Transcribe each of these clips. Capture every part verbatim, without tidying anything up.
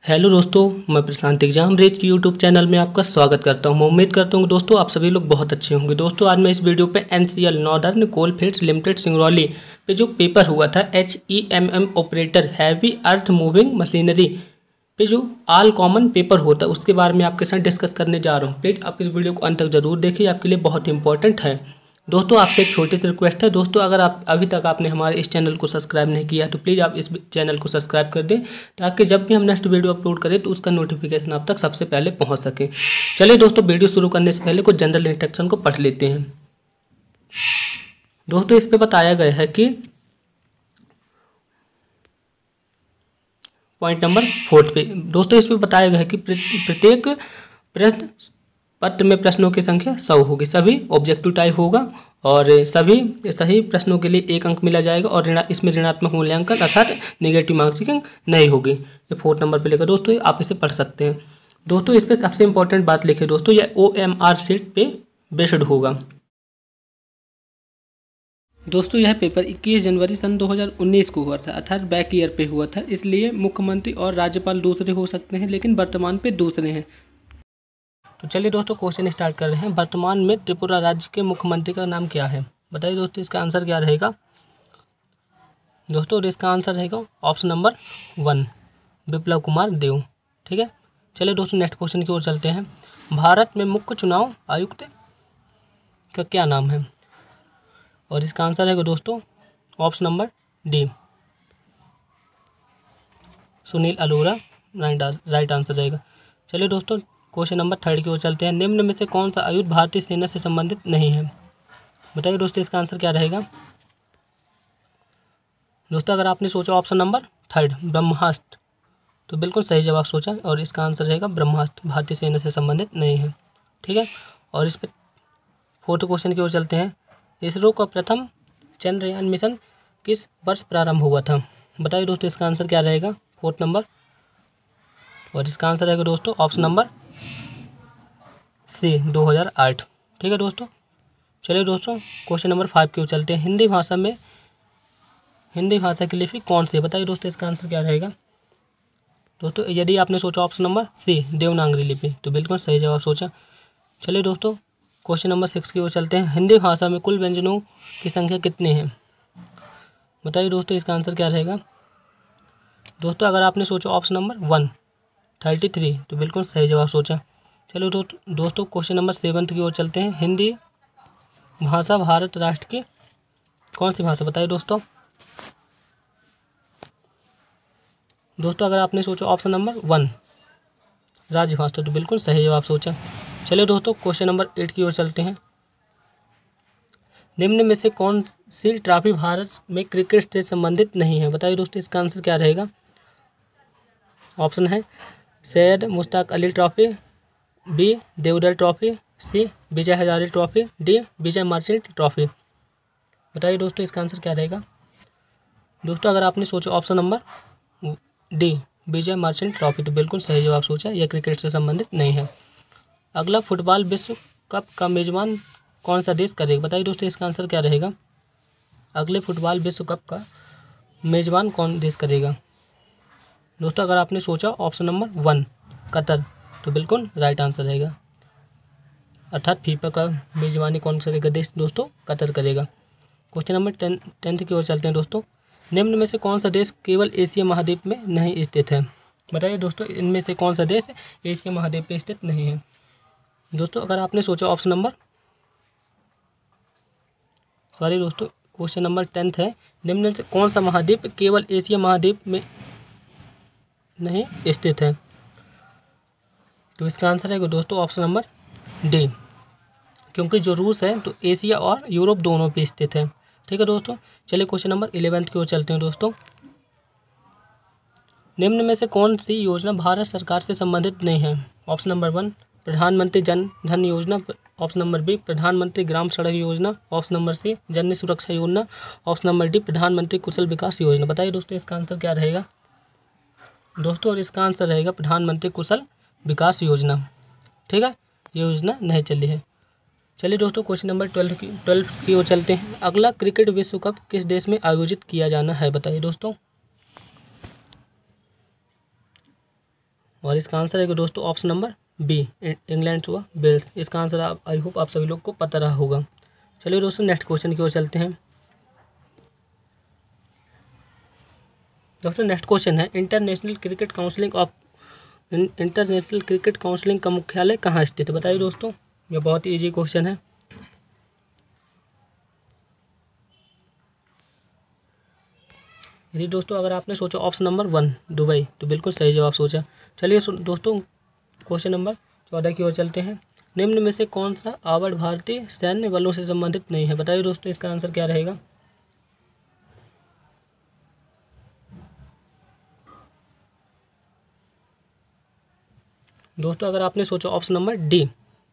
Hello दोस्तों, मैं Prashant exam raise की यूट्यूब चैनल में आपका स्वागत करता हूं। मैं उम्मीद करता हूं कि दोस्तों आप सभी लोग बहुत अच्छे होंगे। दोस्तों आज मैं इस वीडियो पे NCL northern coalfields limited Singrauli पे जो पेपर हुआ था H E M M operator heavy earth moving machinery पे जो ऑल कॉमन पेपर होता है उसके बारे में आपके साथ डिस्कस करने जा रहा हूँ। प्लीज़ आप इस वीडियो को अंत तक जरूर देखिए, आपके लिए बहुत इंपॉर्टेंट है। दोस्तों आपसे एक छोटी सी रिक्वेस्ट है, दोस्तों अगर आप अभी तक आपने हमारे इस चैनल को सब्सक्राइब नहीं किया तो प्लीज़ आप इस चैनल को सब्सक्राइब कर दें, ताकि जब भी हम नेक्स्ट वीडियो अपलोड करें तो उसका नोटिफिकेशन आप तक सबसे पहले पहुंच सके। चलिए दोस्तों, वीडियो शुरू करने से पहले कुछ जनरल इंस्ट्रक्शन को पढ़ लेते हैं। दोस्तों इस पे बताया गया है कि पॉइंट नंबर फोर्थ पे दोस्तों इस पे बताया गया है कि प्रत्येक प्रश्न पत्र में प्रश्नों की संख्या सौ होगी, सभी ऑब्जेक्टिव टाइप होगा और सभी सही प्रश्नों के लिए एक अंक मिला जाएगा और ऋणा इसमें ऋणात्मक मूल्यांकन अर्थात नेगेटिव मार्किंग नहीं होगी। ये फोर्थ नंबर पे लेकर दोस्तों आप इसे पढ़ सकते हैं। दोस्तों इस पर सबसे इंपॉर्टेंट बात लिखे दोस्तों, यह ओ एम आर सीट पे बेस्ड होगा। दोस्तों यह पेपर इक्कीस जनवरी सन दो हज़ार उन्नीस को हुआ था, अर्थात बैक ईयर पे हुआ था, इसलिए मुख्यमंत्री और राज्यपाल दूसरे हो सकते हैं लेकिन वर्तमान पे दूसरे हैं। तो चलिए दोस्तों क्वेश्चन स्टार्ट कर रहे हैं। वर्तमान में त्रिपुरा राज्य के मुख्यमंत्री का नाम क्या है? बताइए दोस्तों इसका आंसर क्या रहेगा। दोस्तों इसका आंसर रहेगा option number one, Biplab Kumar Deb. ठीक है, चलिए दोस्तों नेक्स्ट क्वेश्चन की ओर चलते हैं। भारत में मुख्य चुनाव आयुक्त का क्या नाम है? और इसका आंसर रहेगा दोस्तों option number D, Sunil Arora right answer रहेगा। चलिए दोस्तों क्वेश्चन नंबर थर्ड की ओर चलते हैं। निम्न में से कौन सा आयुध भारतीय सेना से संबंधित नहीं है? बताइए दोस्तों इसका आंसर क्या रहेगा। दोस्तों अगर आपने सोचा ऑप्शन नंबर थर्ड ब्रह्मास्त्र तो बिल्कुल सही जवाब सोचा और इसका आंसर रहेगा ब्रह्मास्त्र भारतीय सेना से संबंधित नहीं है। ठीक है, और इस पर फोर्थ क्वेश्चन की ओर चलते हैं। इसरो का प्रथम चंद्रयान मिशन किस वर्ष प्रारंभ हुआ था? बताइए दोस्तों इसका आंसर क्या रहेगा, फोर्थ नंबर, और इसका आंसर रहेगा दोस्तों ऑप्शन नंबर सी दो हज़ार आठ। ठीक है दोस्तों, चलिए दोस्तों क्वेश्चन नंबर फाइव की ओर चलते हैं। हिंदी भाषा में हिंदी भाषा की लिपि कौन सी है? बताइए दोस्तों इसका आंसर क्या रहेगा। दोस्तों यदि आपने सोचा ऑप्शन नंबर सी देवनागरी लिपि तो बिल्कुल सही जवाब सोचा। चलिए दोस्तों क्वेश्चन नंबर सिक्स की ओर चलते हैं। हिंदी भाषा में कुल व्यंजनों की संख्या कितनी है? बताइए दोस्तों इसका आंसर क्या रहेगा। दोस्तों अगर आपने सोचा option number one thirty three तो बिल्कुल सही जवाब सोचा। चलो दो, दोस्तों क्वेश्चन नंबर सेवन्थ की ओर चलते हैं। हिंदी भाषा भारत राष्ट्र की कौन सी भाषा? बताइए दोस्तों। दोस्तों अगर आपने सोचा ऑप्शन नंबर वन राजभाषा तो बिल्कुल सही जवाब सोचा। चलिए दोस्तों क्वेश्चन नंबर एट की ओर चलते हैं। निम्न में से कौन सी ट्रॉफी भारत में क्रिकेट से संबंधित नहीं है? बताइए दोस्तों इसका आंसर क्या रहेगा। ऑप्शन है Syed Mushtaq Ali trophy, B Deodhar trophy, C Vijay Hazare trophy, D Vijay Merchant trophy. बताइए दोस्तों इसका आंसर क्या रहेगा। दोस्तों अगर आपने सोचा option number D Vijay Merchant trophy तो बिल्कुल सही जवाब सोचा, यह क्रिकेट से संबंधित नहीं है। अगला फुटबॉल विश्व कप का मेजबान कौन सा देश करेगा? बताइए दोस्तों इसका आंसर क्या रहेगा। अगले फुटबॉल विश्व कप का मेजबान कौन देश करेगा? दोस्तों अगर आपने सोचा ऑप्शन नंबर वन कतर तो बिल्कुल राइट आंसर रहेगा, अर्थात फीफा का मेजबानी कौन करेगा देश? दोस्तों कतर करेगा। क्वेश्चन नंबर टेन टेंथ की ओर चलते हैं। दोस्तों निम्न में से कौन सा देश केवल एशिया महाद्वीप में नहीं स्थित है? बताइए दोस्तों इनमें से कौन सा देश एशिया महाद्वीप में स्थित नहीं है? दोस्तों अगर आपने सोचा ऑप्शन नंबर सॉरी दोस्तों क्वेश्चन नंबर टेंथ है, निम्न में से कौन सा महाद्वीप केवल एशिया महाद्वीप में नहीं स्थित है? तो इसका आंसर है दोस्तों ऑप्शन नंबर डी, क्योंकि जो रूस है तो एशिया और यूरोप दोनों पे स्थित है। ठीक है दोस्तों, चलिए क्वेश्चन नंबर इलेवेंथ की ओर चलते हैं। दोस्तों निम्न में से कौन सी योजना भारत सरकार से संबंधित नहीं है? ऑप्शन नंबर वन प्रधानमंत्री जन धन योजना, ऑप्शन नंबर बी प्रधानमंत्री ग्राम सड़क योजना, ऑप्शन नंबर सी जननी सुरक्षा योजना, ऑप्शन नंबर डी प्रधानमंत्री कुशल विकास योजना। बताइए दोस्तों इसका आंसर क्या रहेगा। दोस्तों और इसका आंसर रहेगा प्रधानमंत्री कुशल विकास योजना। ठीक है, ये योजना नहीं चली है। चलिए दोस्तों क्वेश्चन नंबर ट्वेल्व की ट्वेल्व की ओर चलते हैं। अगला क्रिकेट विश्व कप किस देश में आयोजित किया जाना है? बताइए दोस्तों। और इसका आंसर है दोस्तों ऑप्शन नंबर बी, इंग्लैंड व वेल्स। इसका आंसर आप आई होप आप सभी लोग को पता रहा होगा। चलिए दोस्तों नेक्स्ट क्वेश्चन की ओर चलते हैं। दोस्तों नेक्स्ट क्वेश्चन है international cricket counselling of international cricket counselling का मुख्यालय कहाँ स्थित है? बताइए दोस्तों, यह बहुत ही ईजी क्वेश्चन है। यदि दोस्तों अगर आपने सोचा ऑप्शन नंबर वन दुबई, तो बिल्कुल सही जवाब सोचा। चलिए दोस्तों क्वेश्चन नंबर चौदह की ओर चलते हैं। निम्न में से कौन सा आवड़ भारतीय सैन्य बलों से संबंधित नहीं है? बताइए दोस्तों इसका आंसर क्या रहेगा। दोस्तों अगर आपने सोचा ऑप्शन नंबर डी,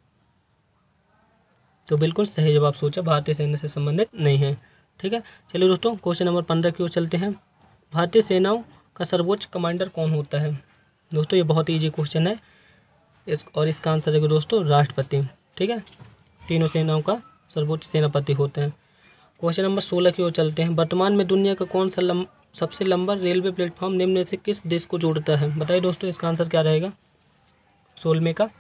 तो बिल्कुल सही जवाब सोचा, भारतीय सैन्य से संबंधित नहीं है। ठीक है, चलिए दोस्तों क्वेश्चन नंबर पंद्रह की ओर चलते हैं। भारतीय सेनाओं का सर्वोच्च कमांडर कौन होता है? दोस्तों ये बहुत ईजी क्वेश्चन है इस और इसका आंसर है दोस्तों राष्ट्रपति। ठीक है, तीनों सेनाओं का सर्वोच्च सेनापति होते हैं। क्वेश्चन नंबर सोलह की ओर चलते हैं। वर्तमान में दुनिया का कौन सा लंब, सबसे लंबा रेलवे प्लेटफॉर्म निम्न में से किस देश को जोड़ता है? बताइए दोस्तों इसका आंसर क्या रहेगा सोलहवें का।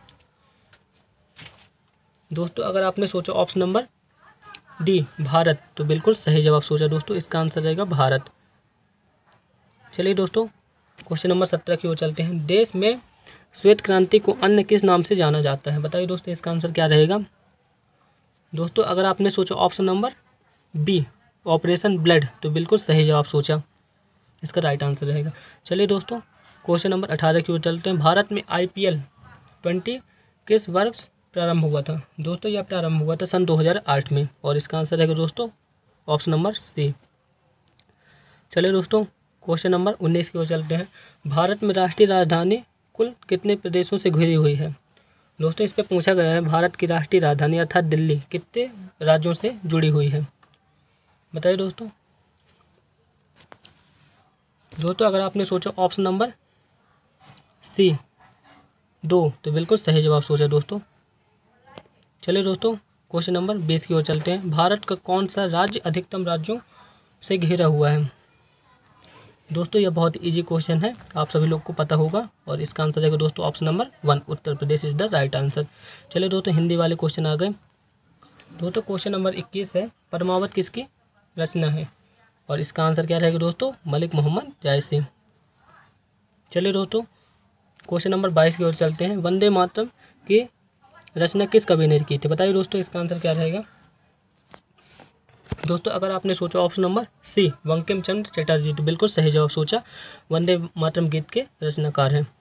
दोस्तों अगर आपने सोचा ऑप्शन नंबर डी भारत, तो बिल्कुल सही जवाब सोचा दोस्तों, इसका आंसर रहेगा भारत। चलिए दोस्तों क्वेश्चन नंबर सत्रह की ओर चलते हैं। देश में श्वेत क्रांति को अन्य किस नाम से जाना जाता है? बताइए दोस्तों इसका आंसर क्या रहेगा। दोस्तों अगर आपने सोचा option number B operation blood, तो बिल्कुल सही जवाब सोचा, इसका राइट आंसर रहेगा। चलिए दोस्तों क्वेश्चन नंबर अठारह की ओर चलते हैं। भारत में आई पी एल ट्वेंटी किस वर्ष प्रारंभ हुआ था? दोस्तों यह प्रारंभ हुआ था सन दो हज़ार आठ में और इसका आंसर है दोस्तों ऑप्शन नंबर सी। चलिए दोस्तों क्वेश्चन नंबर उन्नीस की ओर चलते हैं। भारत में राष्ट्रीय राजधानी कुल कितने प्रदेशों से घिरी हुई है? दोस्तों इस पे पूछा गया है भारत की राष्ट्रीय राजधानी अर्थात दिल्ली कितने राज्यों से जुड़ी हुई है? बताइए दोस्तों। दोस्तों अगर आपने सोचा ऑप्शन नंबर सी दो, तो बिल्कुल सही जवाब सोचा दोस्तों। चलिए दोस्तों क्वेश्चन नंबर बीस की ओर चलते हैं। भारत का कौन सा राज्य अधिकतम राज्यों से घिरा हुआ है? दोस्तों यह बहुत इजी क्वेश्चन है, आप सभी लोग को पता होगा और इसका आंसर है दोस्तों option number one, Uttar Pradesh is the right answer. चलिए दोस्तों हिंदी वाले क्वेश्चन आ गए। दोस्तों क्वेश्चन नंबर इक्कीस है, पद्मावत किसकी रचना है? और इसका आंसर क्या रहेगा दोस्तों मलिक मोहम्मद जायसी। चलिए दोस्तों क्वेश्चन नंबर बाईस की ओर चलते हैं। वंदे मातरम की रचना किस कवि ने की थी? बताइए दोस्तों इसका आंसर क्या रहेगा। दोस्तों अगर आपने सोचा option number C Bankim Chandra Chatterjee, तो बिल्कुल सही जवाब सोचा, वंदे मातरम गीत के रचनाकार हैं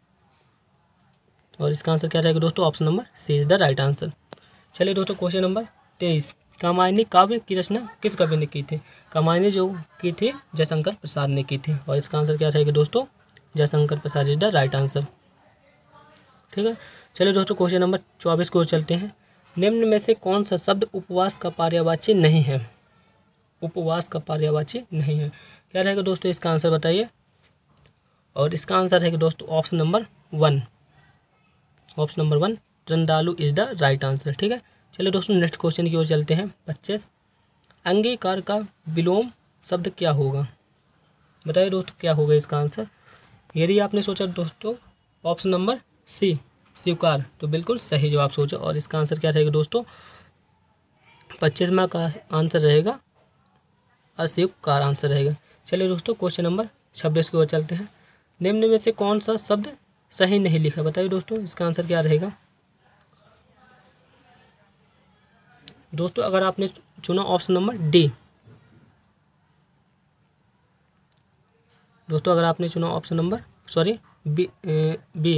और इसका आंसर क्या रहेगा दोस्तों option number C is the right answer. चलिए दोस्तों क्वेश्चन नंबर तेईस, कामायनी काव्य की रचना किस कवि ने की थी? कामायनी जो की थी जयशंकर प्रसाद ने की थी और इसका आंसर क्या रहेगा दोस्तों Jaishankar Prasad is the right answer. ठीक है, चलिए दोस्तों क्वेश्चन नंबर चौबीस को चलते हैं। निम्न में से कौन सा शब्द उपवास का पर्यायवाची नहीं है? उपवास का पर्यायवाची नहीं है, क्या रहेगा दोस्तों इसका आंसर बताइए। और इसका आंसर रहेगा दोस्तों option number one, option number one ट्रंडालू इज द राइट आंसर। ठीक है, चलिए दोस्तों नेक्स्ट क्वेश्चन की ओर चलते हैं। पच्चीस, अंगीकार का विलोम शब्द क्या होगा? बताइए दोस्तों क्या होगा इसका आंसर। यदि आपने सोचा दोस्तों ऑप्शन नंबर सी स्वीकार, तो बिल्कुल सही जवाब सोचा और इसका आंसर क्या रहेगा दोस्तों पच्चीसवां का आंसर रहेगा अस्वीकार आंसर रहेगा। चलिए दोस्तों क्वेश्चन नंबर छब्बीस की ओर चलते हैं। निम्न में से कौन सा शब्द सही नहीं लिखा? बताइए दोस्तों इसका आंसर क्या रहेगा। दोस्तों अगर आपने चुना ऑप्शन नंबर डी, दोस्तों अगर आपने चुना option number sorry B B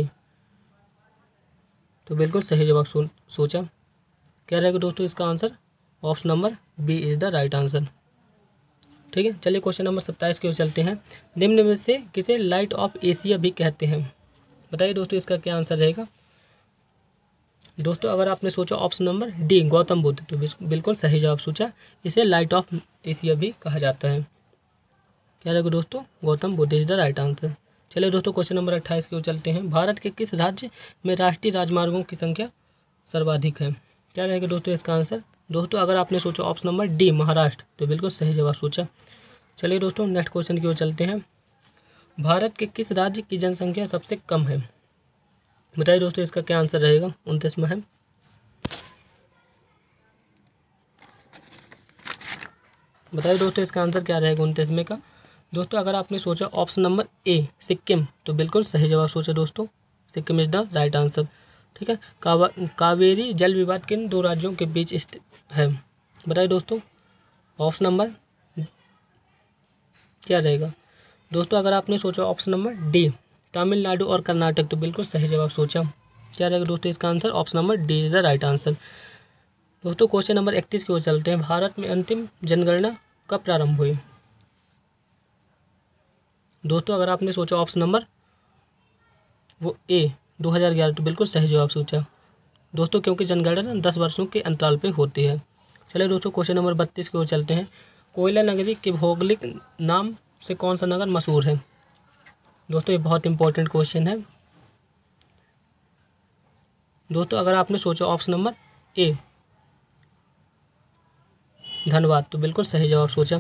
तो बिल्कुल सही जवाब सो, सोचा, क्या रहेगा दोस्तों इसका answer option number B is the right answer. ठीक है, चलिए क्वेश्चन नंबर सत्ताईस की ओर चलते हैं। निम्न में से किसे लाइट ऑफ एशिया भी कहते हैं? बताइए दोस्तों इसका क्या आंसर रहेगा। दोस्तों अगर आपने सोचा option number D Gautam Buddha, तो बिल्कुल सही जवाब सोचा, इसे लाइट ऑफ एशिया भी कहा जाता है, क्या रहेगा दोस्तों Gautam Buddha is the right answer. चलिए दोस्तों क्वेश्चन नंबर अट्ठाईस की ओर चलते हैं। भारत के किस राज्य में राष्ट्रीय राजमार्गों की संख्या सर्वाधिक है? क्या रहेगा दोस्तों इसका आंसर। दोस्तों अगर आपने सोचा ऑप्शन नंबर डी महाराष्ट्र, तो बिल्कुल सही जवाब सोचा। चलिए दोस्तों नेक्स्ट क्वेश्चन की ओर चलते हैं। भारत के किस राज्य की जनसंख्या सबसे कम है? बताइए दोस्तों इसका क्या आंसर रहेगा। उनतीस में है। बताइए दोस्तों इसका आंसर क्या रहेगा उनतीस में का। दोस्तों अगर आपने सोचा ऑप्शन नंबर ए सिक्किम तो बिल्कुल सही जवाब सोचा दोस्तों, Sikkim is the right answer. ठीक है। कावा कावेरी जल विवाद किन दो राज्यों के बीच स्थित है। बताइए दोस्तों ऑप्शन नंबर क्या रहेगा। दोस्तों अगर आपने सोचा ऑप्शन नंबर डी तमिलनाडु और कर्नाटक तो बिल्कुल सही जवाब सोचा। क्या रहेगा दोस्तों इसका answer. Option number D is the right answer. दोस्तों क्वेश्चन नंबर इकतीस की ओर चलते हैं। भारत में अंतिम जनगणना कब प्रारंभ हुई। दोस्तों अगर आपने सोचा ऑप्शन नंबर वो ए दो हज़ार ग्यारह तो बिल्कुल सही जवाब सोचा दोस्तों, क्योंकि जनगणना दस वर्षों के अंतराल पे होती है। चलिए दोस्तों क्वेश्चन नंबर बत्तीस की ओर चलते हैं। कोयला नगरी के भौगोलिक नाम से कौन सा नगर मशहूर है। दोस्तों ये बहुत इंपॉर्टेंट क्वेश्चन है दोस्तों। अगर आपने सोचा ऑप्शन नंबर ए धनबाद तो बिल्कुल सही जवाब सोचा।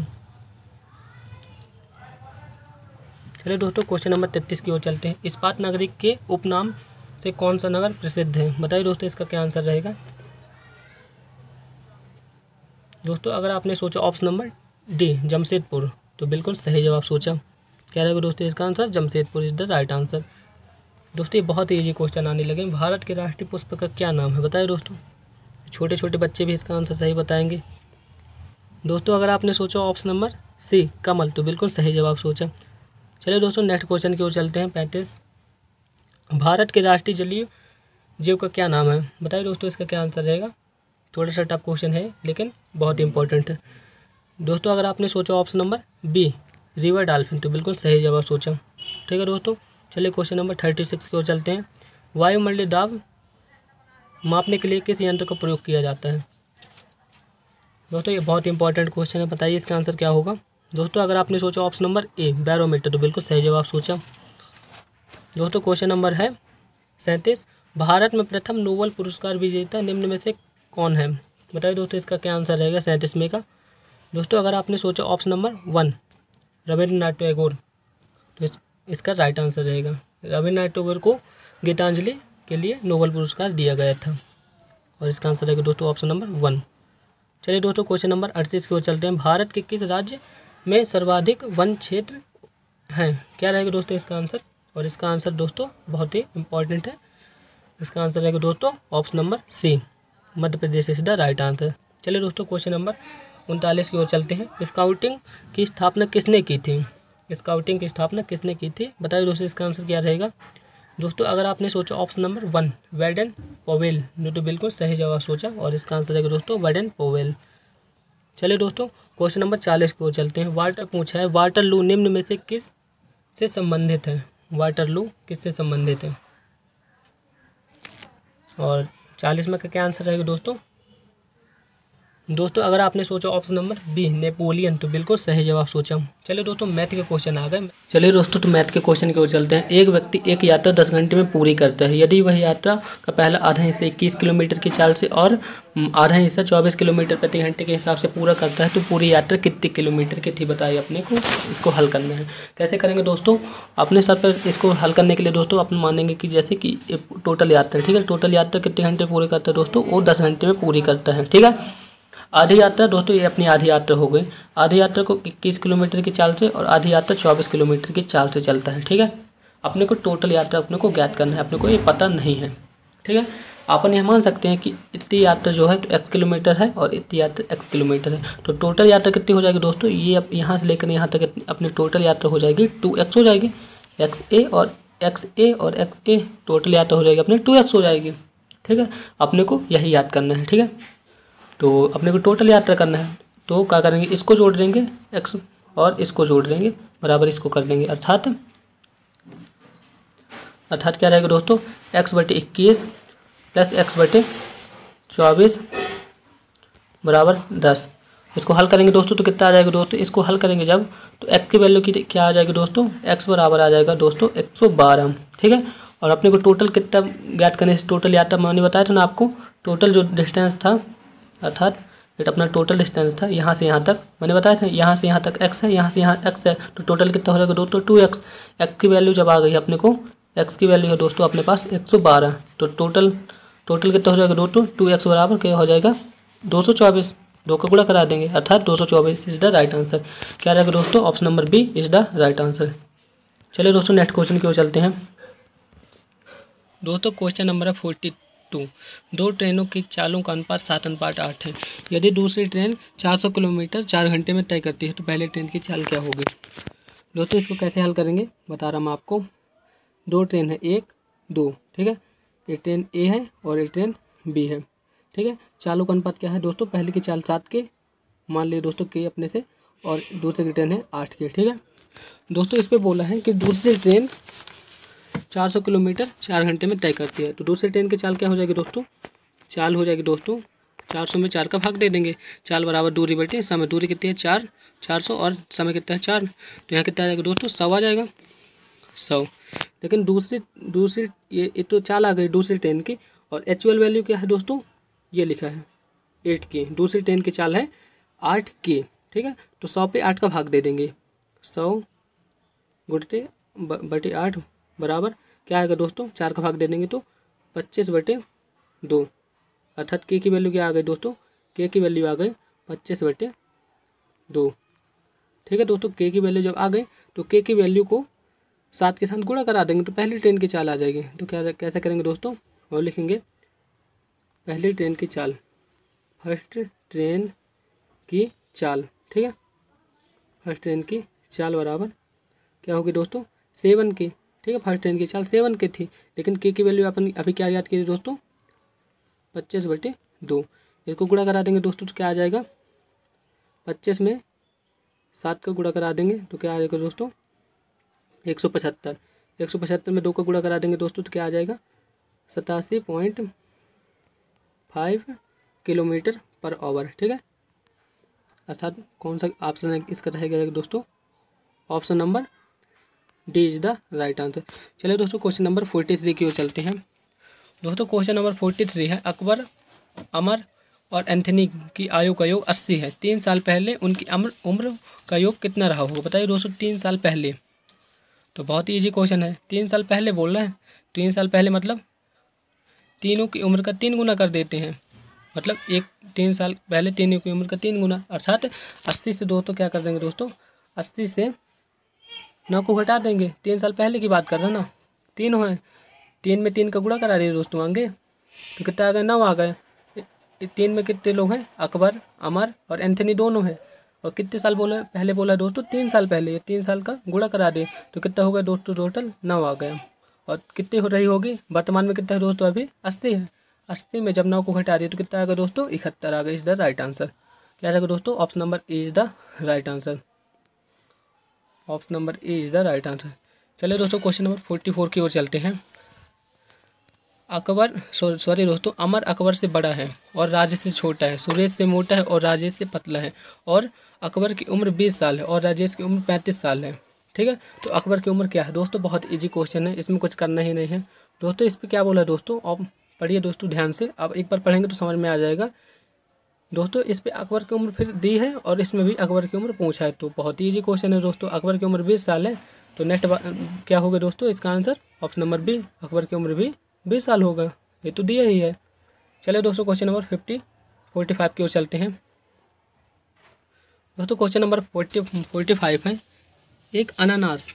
चलिए दोस्तों क्वेश्चन नंबर तैंतीस की ओर चलते हैं। इस्पात नगरी के उपनाम से कौन सा नगर प्रसिद्ध है। बताइए दोस्तों इसका क्या आंसर रहेगा। दोस्तों अगर आपने सोचा ऑप्शन नंबर डी जमशेदपुर तो बिल्कुल सही जवाब सोचा। क्या रहेगा दोस्तों इसका answer. Jamshedpur is the right answer. दोस्तों ये बहुत ही ईजी क्वेश्चन आने लगे। भारत के राष्ट्रीय पुष्प का क्या नाम है। बताइए दोस्तों, छोटे छोटे बच्चे भी इसका आंसर सही बताएंगे। दोस्तों अगर आपने सोचा ऑप्शन नंबर सी कमल तो बिल्कुल सही जवाब सोचा। चलिए दोस्तों नेक्स्ट क्वेश्चन की ओर चलते हैं। पैंतीस भारत के राष्ट्रीय जलीय जीव का क्या नाम है। बताइए दोस्तों इसका क्या आंसर रहेगा। थोड़ा सा टफ क्वेश्चन है लेकिन बहुत इंपॉर्टेंट है दोस्तों। अगर आपने सोचा option number B river dolphin तो बिल्कुल सही जवाब सोचा। ठीक है दोस्तों। चलिए क्वेश्चन नंबर थर्टी सिक्स की ओर चलते हैं। वायुमंडलीय दाब मापने के लिए किस यंत्र का प्रयोग किया जाता है। दोस्तों ये बहुत इंपॉर्टेंट क्वेश्चन है, बताइए इसका आंसर क्या होगा। दोस्तों अगर आपने सोचा ऑप्शन नंबर ए बैरोमीटर तो बिल्कुल सही जवाब सोचा। दोस्तों क्वेश्चन नंबर है सैंतीस भारत में प्रथम नोबेल पुरस्कार विजेता निम्न में से कौन है। बताइए दोस्तों इसका क्या आंसर रहेगा सैंतीस में का। दोस्तों अगर आपने सोचा option number one Rabindranath Tagore तो इस, इसका राइट आंसर रहेगा। रविन्द्रनाथ टैगोर को गीतांजलि के लिए नोबेल पुरस्कार दिया गया था और इसका आंसर रहेगा दोस्तों ऑप्शन नंबर वन। चलिए दोस्तों क्वेश्चन नंबर अड़तीस की ओर चलते हैं। भारत के किस राज्य में सर्वाधिक वन क्षेत्र हैं। क्या रहेगा दोस्तों इसका आंसर। और इसका आंसर दोस्तों बहुत ही इंपॉर्टेंट है। इसका आंसर रहेगा दोस्तों option number C Madhya Pradesh is the right answer. चलिए दोस्तों क्वेश्चन नंबर उनतालीस की ओर चलते हैं। स्काउटिंग की स्थापना किसने की थी। स्काउटिंग की स्थापना किसने की थी। बताइए दोस्तों इसका आंसर क्या रहेगा। दोस्तों अगर आपने सोचा option number one Baden Powell तो बिल्कुल सही जवाब सोचा और इसका आंसर रहेगा दोस्तों वेडन पोवेल। चलिए दोस्तों क्वेश्चन नंबर चालीस की ओर चलते हैं। वाटर पूछा है वाटरलू निम्न में से किस से संबंधित है। वाटरलू किससे संबंधित है। और चालीस में का क्या आंसर रहेगा दोस्तों। दोस्तों अगर आपने सोचा ऑप्शन नंबर बी नेपोलियन तो बिल्कुल सही जवाब सोचा। चलिए दोस्तों मैथ के क्वेश्चन आ गए। चलिए दोस्तों तो मैथ के क्वेश्चन की ओर चलते हैं। एक व्यक्ति एक यात्रा दस घंटे में पूरी करता है। यदि वह यात्रा का पहला आधा हिस्सा इक्कीस किलोमीटर की चाल से और आधा हिस्सा चौबीस किलोमीटर प्रति घंटे के हिसाब से पूरा करता है तो पूरी यात्रा कितने किलोमीटर की थी। बताइए अपने को इसको हल करना है। कैसे करेंगे दोस्तों। अपने सर पर इसको हल करने के लिए दोस्तों अपन मानेंगे कि जैसे कि टोटल यात्रा ठीक है। टोटल यात्रा कितने घंटे पूरे करता है दोस्तों। वो दस घंटे में पूरी करता है। ठीक है। आधी यात्रा दोस्तों ये अपनी आधी यात्रा हो गई। आधी यात्रा को इक्कीस किलोमीटर की चाल से और आधी यात्रा चौबीस किलोमीटर की चाल से चलता है। ठीक है। अपने को टोटल यात्रा अपने को ज्ञात करना है। अपने को ये पता नहीं है। ठीक है। अपन यह मान सकते हैं कि इतनी यात्रा जो है तो एक्स किलोमीटर है और इतनी यात्रा एक्स किलोमीटर है तो टोटल यात्रा कितनी हो जाएगी दोस्तों। ये अब यहाँ से लेकर यहाँ तक अपनी टोटल यात्रा हो जाएगी टू एक्स हो जाएगी। एक्स ए और एक्स ए और एक्स ए टोटल यात्रा हो जाएगी अपनी टू एक्स हो जाएगी। ठीक है। अपने को यही याद करना है। ठीक है। तो अपने को टोटल यात्रा करना है तो क्या करेंगे इसको जोड़ देंगे एक्स और इसको जोड़ देंगे बराबर इसको कर देंगे अर्थात अर्थात क्या रहेगा दोस्तों एक्स बटे इक्कीस प्लस एक्स बटे चौबीस बराबर दस। इसको हल करेंगे दोस्तों तो कितना आ जाएगा दोस्तों। इसको हल करेंगे जब तो एक्स की वैल्यू की क्या आ जाएगी दोस्तों। एक्स बराबर आ जाएगा दोस्तों एक सौ बारह। ठीक है। और अपने को टोटल कितना ज्ञात करने से टोटल यात्रा मैंने बताया था ना आपको। टोटल जो डिस्टेंस था अर्थात ये अपना टोटल डिस्टेंस था यहाँ से यहाँ तक मैंने बताया था। यहाँ से यहाँ तक एक्स है यहाँ से यहाँ एक्स है तो टोटल कितना हो जाएगा दोस्तों टू एक्स। एक्स की वैल्यू जब आ गई अपने को एक्स की वैल्यू है दोस्तों अपने पास एक सौ बारह, तो टोटल टोटल कितना हो जाएगा दोस्तों, टू एक्स बराबर क्या हो जाएगा, दो सौ चौबीस। दो का गुणा करा देंगे अर्थात दो सौ चौबीस इज द राइट आंसर। क्या रहेगा दोस्तों, option number B is the right answer. चलिए दोस्तों नेक्स्ट क्वेश्चन की ओर चलते हैं। दोस्तों क्वेश्चन नंबर है फोर्टी टू। दो ट्रेनों की चालों का अनुपात सात अनुपात आठ है। यदि दूसरी ट्रेन चार सौ किलोमीटर चार घंटे में तय करती है तो पहले ट्रेन की चाल क्या होगी। दोस्तों इसको कैसे हल करेंगे बता रहा हूँ मैं आपको। दो ट्रेन है, एक दो, ठीक है, ये ट्रेन ए है और ये ट्रेन बी है, ठीक है। चालों का अनुपात क्या है दोस्तों, पहले की चाल सात के मान लिए दोस्तों के अपने से, और दूसरे की ट्रेन है आठ के, ठीक है। दोस्तों इस पे बोला है कि दूसरी ट्रेन चार सौ किलोमीटर चार घंटे में तय करती है, तो दूसरी ट्रेन की चाल क्या हो जाएगी दोस्तों, चाल हो जाएगी दोस्तों चार सौ में चार का भाग दे देंगे, चाल बराबर दूरी बटे समय, दूरी कितनी है चार, चार सौ और समय कितना है चार, तो यहाँ कितना आ जाएगा दोस्तों, सौ आ जाएगा, सौ। लेकिन दूसरी दूसरी ये, ये तो चाल आ गई दूसरी ट्रेन की, और एक्चुअल वैल्यू क्या है दोस्तों, ये लिखा है एट के, दूसरी ट्रेन की चाल है आठ के, ठीक है। तो सौ पे आठ का भाग दे देंगे, सौ गुणते बटे आठ बराबर क्या आएगा दोस्तों, चार का भाग दे देंगे तो पच्चीस बटे दो, अर्थात के की वैल्यू क्या आ गई दोस्तों, के की वैल्यू आ गई पच्चीस बटे दो, ठीक है दोस्तों। के की वैल्यू जब आ गई तो के की वैल्यू को सात के साथ गुणा करा देंगे तो पहली ट्रेन की चाल आ जाएगी। तो क्या कैसे करेंगे दोस्तों, और लिखेंगे पहली ट्रेन की चाल, फर्स्ट ट्रेन की चाल, ठीक है, फर्स्ट ट्रेन की चाल बराबर क्या होगी दोस्तों, सेवन के, ठीक है। फर्स्ट ट्रेन की चाल सेवन के थी, लेकिन के की वैल्यू अपन अभी क्या याद कीजिए दोस्तों, पच्चीस बटे दो, इसको गुणा करा देंगे दोस्तों तो क्या आ जाएगा, पच्चीस में सात का गुणा करा देंगे तो क्या आ जाएगा दोस्तों, एक सौ पचहत्तर, एक सौ पचहत्तर में दो का गुणा करा देंगे दोस्तों तो क्या आ जाएगा, सतासी point five kilometre per hour, ठीक है। अर्थात कौन सा ऑप्शन है इसका रहेगा दोस्तों, option number D is the right answer. चलिए दोस्तों क्वेश्चन नंबर फोर्टी थ्री की ओर चलते हैं। दोस्तों क्वेश्चन नंबर फोर्टी थ्री है, अकबर, अमर और एंथनी की आयु का योग अस्सी है, तीन साल पहले उनकी अमर उम्र का योग कितना रहा होगा। बताइए दोस्तों तीन साल पहले, तो बहुत ही ईजी क्वेश्चन है, तीन साल पहले बोल रहे हैं, तीन साल पहले मतलब तीनों की उम्र का तीन गुना कर देते हैं, मतलब एक तीन साल पहले तीनों की उम्र का तीन गुना, अर्थात अस्सी से दोस्तों क्या कर देंगे दोस्तों, अस्सी से नौ को घटा देंगे, तीन साल पहले की बात कर रहे हैं ना, तीन है, तीन में तीन का गुणा करा रही है दोस्तों आगे, तो कितना आ गए, नौ आ गए। तीन में कितने लोग हैं, अकबर, अमर और एंथनी दोनों हैं, और कितने साल बोला पहले बोला दोस्तों, तीन साल पहले, ये तीन साल का गुणा करा दे तो कितना हो गया दोस्तों, टोटल नौ आ गया। और कितनी हो रही होगी वर्तमान में, कितना है दोस्तों अभी अस्सी है, अस्सी में जब नौ को घटा दिए तो कितना आएगा दोस्तों, इकहत्तर आ गया, इज द राइट आंसर। क्या रहेगा दोस्तों, option number A is the right answer, option number A is the right answer. चलिए दोस्तों क्वेश्चन नंबर फोर्टी फोर की ओर चलते हैं। अकबर सॉरी दोस्तों अमर अकबर से बड़ा है और राजेश से छोटा है, सुरेश से मोटा है और राजेश से पतला है, और अकबर की उम्र बीस साल है और राजेश की उम्र पैंतीस साल है, ठीक है। तो अकबर की उम्र क्या है दोस्तों, बहुत इजी क्वेश्चन है, इसमें कुछ करना ही नहीं है दोस्तों। इस पर क्या बोला है दोस्तों, आप पढ़िए दोस्तों ध्यान से, आप एक बार पढ़ेंगे तो समझ में आ जाएगा दोस्तों। इस पे अकबर की उम्र फिर दी है और इसमें भी अकबर की उम्र पूछा है, तो बहुत ही ईजी क्वेश्चन है दोस्तों। अकबर की उम्र बीस साल है, तो नेक्स्ट क्या होगा दोस्तों, इसका answer option number B, Akbar की उम्र भी बीस साल होगा, ये तो दिया ही है। चलिए दोस्तों question number fifty forty five की ओर चलते हैं। दोस्तों question number forty forty five है, एक अनानास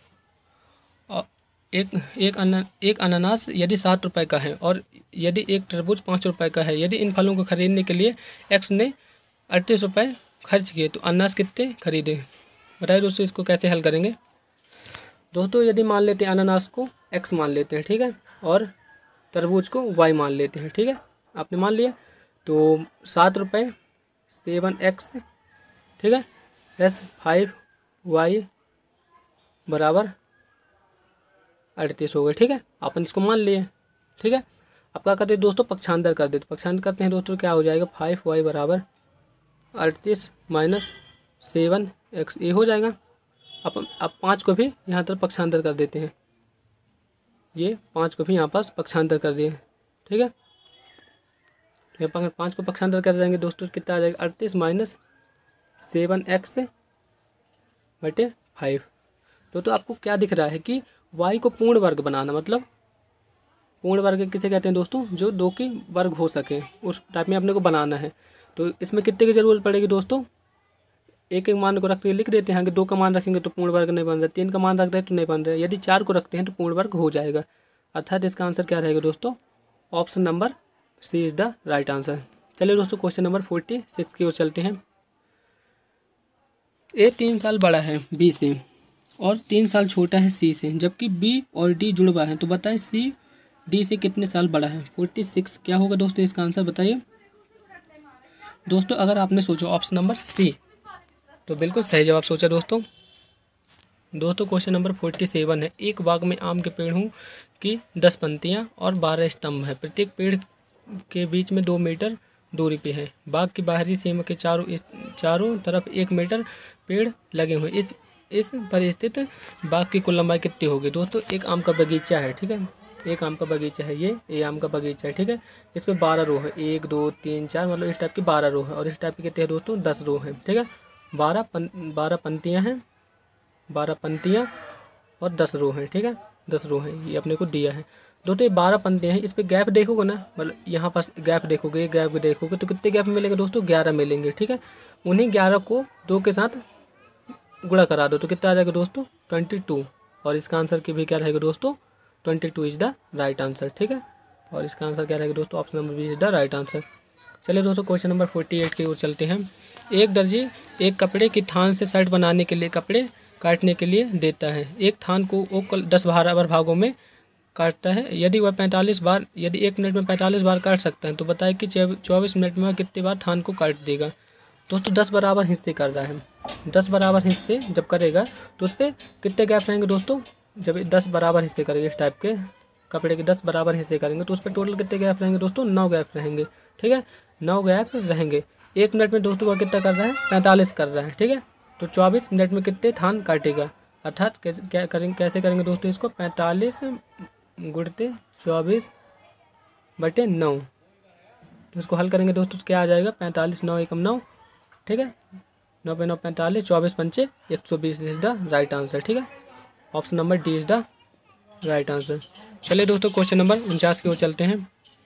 एक एक अना एक अनानास यदि सात रुपए का है और यदि एक तरबूज पाँच रुपए का है, यदि इन फलों को खरीदने के लिए एक्स ने अड़तीस रुपये खर्च किए तो अनानास कितने खरीदे। बताइए दोस्तों इसको कैसे हल करेंगे। दोस्तों यदि मान लेते हैं अनानास को एक्स मान लेते हैं, ठीक है, और तरबूज को वाई मान लेते हैं, ठीक है, आपने मान लिया, तो सात रुपये सेवन एक्स, ठीक है, प्लस फाइव वाई बराबर अड़तीस हो गए, ठीक है, अपन इसको मान लिए, ठीक है। अब क्या करते हैं दोस्तों, पक्षांतर कर देते, पक्षांतर करते हैं दोस्तों, क्या हो जाएगा, फाइव वाई बराबर अड़तीस माइनस सेवन एक्स, ये हो जाएगा। अपन अब पाँच को भी यहाँ तरफ पक्षांतर कर देते हैं, ये पाँच को भी यहाँ पास पक्षांतर कर दिए, ठीक है, तो यहाँ पाँच को पक्षांतर कर देंगे दोस्तों, कितना आ जाएगा, अड़तीस माइनस सेवन एक्स बटे फाइव। तो तो आपको क्या दिख रहा है कि वाई को पूर्ण वर्ग बनाना, मतलब पूर्ण वर्ग किसे कहते हैं दोस्तों, जो दो की वर्ग हो सके उस टाइप में अपने को बनाना है। तो इसमें कितने की ज़रूरत पड़ेगी दोस्तों, एक एक मान को रखते हुए लिख देते हैं कि दो का मान रखेंगे तो पूर्ण वर्ग नहीं बन रहा, तीन का मान रख रहे हैं तो नहीं बन रहा है, यदि चार को रखते हैं तो पूर्ण वर्ग हो जाएगा। अर्थात इसका आंसर क्या रहेगा दोस्तों, option number C is the right answer. चलिए दोस्तों क्वेश्चन नंबर फोर्टी सिक्स की ओर चलते हैं। ए तीन साल बड़ा है बी से और तीन साल छोटा है सी से, जबकि बी और डी जुड़वा है, तो बताएं सी डी से कितने साल बड़ा है। फोर्टी सिक्स क्या होगा दोस्तों इसका आंसर बताइए। दोस्तों अगर आपने सोचा ऑप्शन नंबर सी तो बिल्कुल सही जवाब सोचा दोस्तों। दोस्तों क्वेश्चन नंबर फोर्टी सेवन है। एक बाग में आम के पेड़ हूँ कि दस पंक्तियाँ और बारह स्तंभ है, प्रत्येक पेड़ के बीच में दो मीटर दूरी पे है। बाग की बाहरी सीमा के चारों चारों तरफ एक मीटर पेड़ लगे हुए, इस इस पर स्थित बाग की कुल लंबाई कितनी होगी। दोस्तों एक आम का बगीचा है, ठीक है, एक आम का बगीचा है, ये ये आम का बगीचा है, ठीक है। इस पर बारह रो है, एक दो तीन चार, मतलब इस टाइप की बारह रो है, और इस टाइप की कितने हैं दोस्तों, दस रो है, ठीक है। बारह पन बारह पंक्तियाँ हैं, बारह पंक्तियाँ और दस रो हैं, ठीक है, दस रो हैं, ये अपने को दिया है। दोस्तों ये बारह पंक्तियाँ हैं, इस पर गैप देखोगे ना, मतलब यहाँ पास गैप देखोगे, गैप देखोगे तो कितने गैप मिलेंगे दोस्तों, ग्यारह मिलेंगे, ठीक है। उन्हीं ग्यारह को दो के साथ गुणा करा दो तो कितना आ जाएगा दोस्तों, ट्वेंटी टू, और इसका आंसर की भी क्या रहेगा दोस्तों, twenty two is the right answer, ठीक है। और इसका आंसर क्या रहेगा दोस्तों, option number B is the right answer. चलिए दोस्तों क्वेश्चन नंबर फोर्टी एट की ओर चलते हैं। एक दर्जी एक कपड़े की थान से शर्ट बनाने के लिए कपड़े काटने के लिए देता है। एक थान को वो दस बराबर भागों में काटता है। यदि वह पैंतालीस बार यदि एक मिनट में पैंतालीस बार काट सकता है तो बताए कि चौबीस मिनट में वह कितनी बार थान को काट देगा। दोस्तों दस बराबर हिस्से कर रहा है, दस बराबर हिस्से जब करेगा तो उस पर कितने गैप रहेंगे दोस्तों, जब दस बराबर हिस्से करेंगे, इस टाइप के कपड़े के दस बराबर हिस्से करेंगे तो उस पर टोटल कितने गैप रहेंगे दोस्तों, नौ गैप रहेंगे, ठीक है, नौ गैप रहेंगे। एक मिनट में दोस्तों वह कितना कर रहा है, पैंतालीस कर रहा है, ठीक है। तो चौबीस मिनट में कितने थान काटेगा, अर्थात कैसे क्या करेंगे कैसे करेंगे दोस्तों इसको, पैंतालीस गुणते चौबीस बटे नौ, तो इसको हल करेंगे दोस्तों तो क्या आ जाएगा, पैंतालीस नौ एकम नौ, ठीक है, नौ पे नौ पैंतालीस, चौबीस पंचे एक सौ बीस इज द राइट आंसर, ठीक है। Option number D is the right answer. चलिए दोस्तों क्वेश्चन नंबर उनचास की ओर चलते हैं।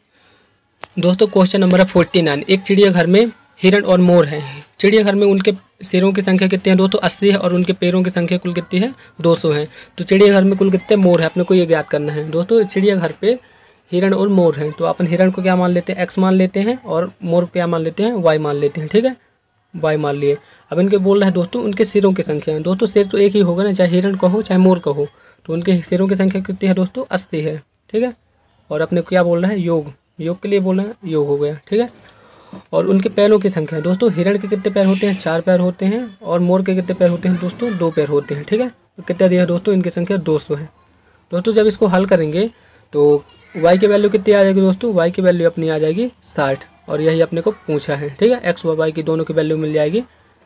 दोस्तों क्वेश्चन नंबर है फोर्टी नाइन। एक चिड़ियाघर में हिरण और मोर है। चिड़ियाघर में उनके सिरों की संख्या कितनी है दोस्तों, अस्सी है, और उनके पैरों की संख्या कुल कितनी है, दो सौ है। तो चिड़ियाघर में कुल कितने मोर है अपने को ये ज्ञात करना है। दोस्तों चिड़ियाघर पे हिरण और मोर हैं, तो अपन हिरण को क्या मान लेते हैं, एक्स मान लेते हैं, और मोर क्या मान लेते हैं, वाई मान लेते हैं, ठीक है, वाई मान लिए। अब इनके बोल रहे हैं दोस्तों उनके सिरों की संख्या है। दोस्तों सिर तो एक ही होगा ना, चाहे हिरण का हो चाहे मोर का हो, तो उनके सिरों की संख्या कितनी है दोस्तों, अस्सी है, ठीक है। और अपने क्या बोल रहा है, योग, योग के लिए बोल रहे हैं, योग हो गया, ठीक है। और उनके पैरों की संख्या है दोस्तों, हिरण के कितने पैर होते हैं, चार पैर होते हैं, और मोर के कितने पैर होते हैं दोस्तों, दो पैर होते हैं, ठीक है। तो कितना दिया दोस्तों, इनकी संख्या दो सौ है। दोस्तों जब इसको हल करेंगे तो y की वैल्यू कितनी आ जाएगी दोस्तों, y की वैल्यू अपनी आ जाएगी साठ, और यही अपने को पूछा है, ठीक है। x व y की दोनों की वैल्यू मिल जाएगी,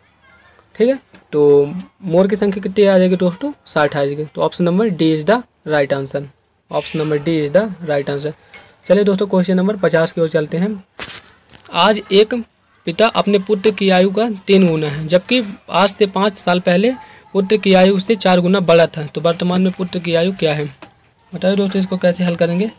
ठीक है। तो मोर की संख्या कितनी आ जाएगी दोस्तों, साठ आ जाएगी। तो option number D is the right answer, option number D is the right answer. चलिए दोस्तों क्वेश्चन नंबर पचास की ओर चलते हैं। आज एक पिता अपने पुत्र की आयु का तीन गुना है, जबकि आज से पाँच साल पहले पुत्र की आयु उससे चार गुना बड़ा था, तो वर्तमान में पुत्र की आयु क्या है। बताइए दोस्तों इसको कैसे हल करेंगे।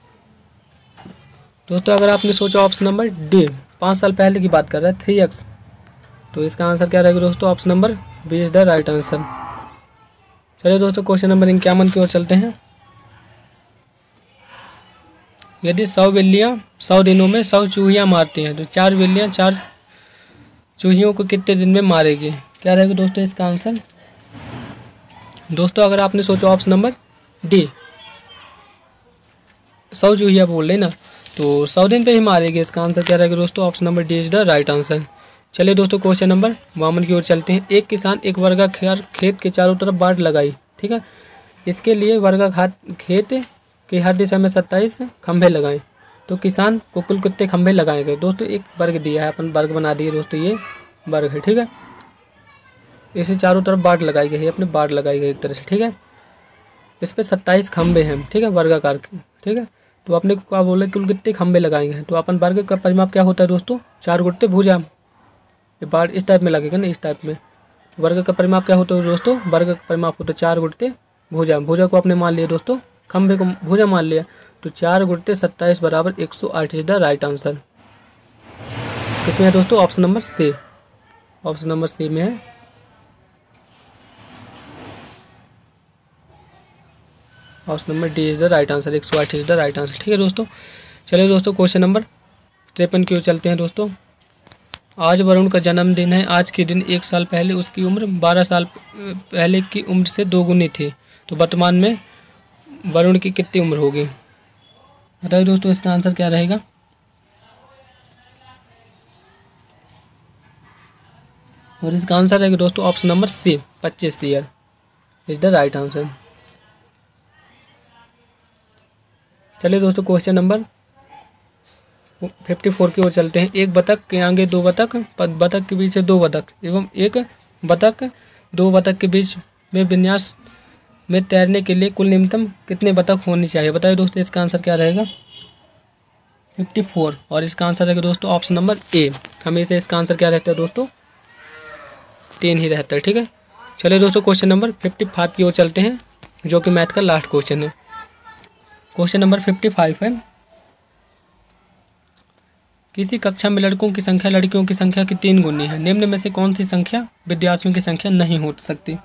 दोस्तों अगर आपने सोचा ऑप्शन नंबर डी, पाँच साल पहले की बात कर रहा है, थ्री एक्स, तो इसका आंसर क्या रहेगा दोस्तों, option number B is the right answer. चलिए दोस्तों क्वेश्चन नंबर इक्यावन की ओर चलते हैं। यदि सौ बिल्लियाँ सौ दिनों में सौ चूहियाँ मारती हैं तो चार बिल्लियाँ चार चूहियों को कितने दिन में मारेगी, क्या रहेगा दोस्तों इसका आंसर। दोस्तों अगर आपने सोचा ऑप्शन नंबर डी, सौ चूहियाँ बोल रहे ना, तो सौ दिन पे ही मारेगी, इसका आंसर क्या रहेगा दोस्तों, option number D is the right answer. चलिए दोस्तों क्वेश्चन नंबर बावन की ओर चलते हैं। एक किसान एक वर्गाकार खेत के चारों तरफ बाड़ लगाई, ठीक है, इसके लिए वर्गाकार खेत कि हर दिशा में सत्ताईस खंभे लगाएं, तो किसान को कुल कितने खंभे लगाए गए। दोस्तों एक वर्ग दिया है, अपन वर्ग बना दिए दोस्तों, ये वर्ग है, ठीक है। इसे चारों तरफ बाड़ लगाई गई है, अपने बाड़ लगाई गई एक तरह से, ठीक है। इस पर सत्ताईस खंभे हैं, ठीक है, वर्गाकार, ठीक है। तो अपने को क्या बोले कुल कितने खंभे लगाएंगे हैं, तो अपन वर्ग का परिमाप क्या होता है दोस्तों, चार गुट्टे भुजा। ये बाड़ इस टाइप में लगेगा ना, इस टाइप में। वर्ग का परिमाप क्या होता है दोस्तों, वर्ग का परिमाप होता है चार गुट्टे भुजा भुजा को आपने मान लिया दोस्तों, खंभे को भुजा मान लिया, तो चार गुणते सत्ताईस बराबर एक सौ आठ इज द राइट आंसर। किसमें है दोस्तों? Option number C, option number C में है। Option number D is the right answer, एक सौ आठ इज द राइट आंसर। ठीक है दोस्तों, चलिए दोस्तों क्वेश्चन नंबर तिरपन की ओर चलते हैं दोस्तों। आज वरुण का जन्मदिन है। आज के दिन एक साल पहले उसकी उम्र बारह साल पहले की उम्र से दोगुनी थी, तो वर्तमान में वरुण की कितनी उम्र होगी? बताइए दोस्तों इसका आंसर क्या रहेगा? और इसका आंसर रहेगा दोस्तों ऑप्शन नंबर सी, पच्चीस year is the right answer. चलिए दोस्तों क्वेश्चन नंबर चौवन की ओर चलते हैं। एक बतख के आगे दो बतख, बतख के पीछे दो बतख एवं एक बतख दो बतख के बीच में विन्यास में तैरने के लिए कुल न्यूनतम कितने बतख होनी चाहिए? बताइए दोस्तों इसका आंसर क्या रहेगा? चौवन। और इसका आंसर रहेगा दोस्तों ऑप्शन नंबर ए। हमेशा इसका आंसर क्या रहता है दोस्तों? तीन ही रहता है। ठीक है, चलिए दोस्तों क्वेश्चन नंबर पचपन की ओर चलते हैं, जो कि मैथ का लास्ट क्वेश्चन है। क्वेश्चन नंबर पचपन है, किसी कक्षा में लड़कों की संख्या लड़कियों की संख्या की तीन गुनी है, निम्न में से कौन सी संख्या विद्यार्थियों की संख्या नहीं हो सकती?